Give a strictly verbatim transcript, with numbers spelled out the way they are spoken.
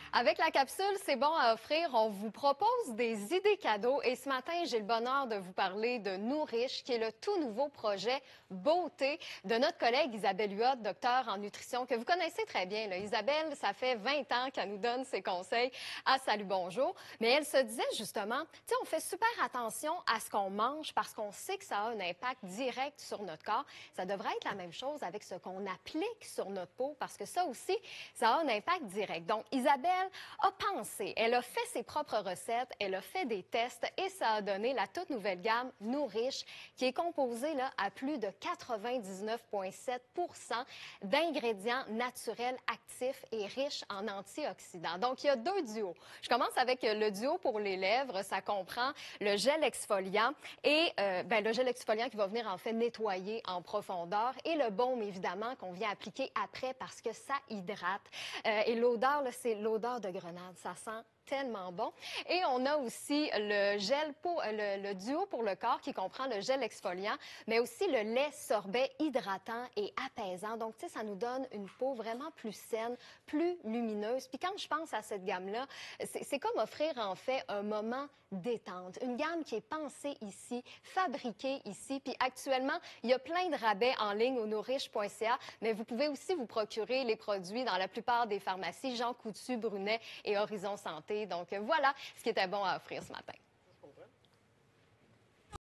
Avec la capsule C'est bon à offrir, on vous propose des idées cadeaux et ce matin, j'ai le bonheur de vous parler de Nourish, qui est le tout nouveau projet beauté de notre collègue Isabelle Huot, docteur en nutrition, que vous connaissez très bien. Là. Isabelle, ça fait vingt ans qu'elle nous donne ses conseils à Salut Bonjour, mais elle se disait justement, tu sais, on fait super attention à ce qu'on mange parce qu'on sait que ça a un impact direct sur notre corps. Ça devrait être la même chose avec ce qu'on applique sur notre peau parce que ça aussi, ça a un impact direct. Donc, Isabelle a pensé, elle a fait ses propres recettes, elle a fait des tests et ça a donné la toute nouvelle gamme Nourish qui est composée là, à plus de quatre-vingt-dix-neuf virgule sept pour cent d'ingrédients naturels actifs et riches en antioxydants. Donc, il y a deux duos. Je commence avec le duo pour les lèvres. Ça comprend le gel exfoliant et euh, ben, le gel exfoliant qui va venir en fait nettoyer en profondeur et le baume, évidemment, qu'on vient appliquer après parce que ça hydrate. Euh, et l'odeur, c'est l'odeur de grenade. Ça sent tellement bon. Et on a aussi le gel pour le, le duo pour le corps qui comprend le gel exfoliant, mais aussi le lait sorbet hydratant et apaisant. Donc, tu sais, ça nous donne une peau vraiment plus saine, plus lumineuse. Puis quand je pense à cette gamme-là, c'est comme offrir en fait un moment détente. Une gamme qui est pensée ici, fabriquée ici. Puis actuellement, il y a plein de rabais en ligne au nourish point c a, mais vous pouvez aussi vous procurer les produits dans la plupart des pharmacies Jean Coutu, Brunet et Horizon Santé. Donc voilà ce qui était bon à offrir ce matin.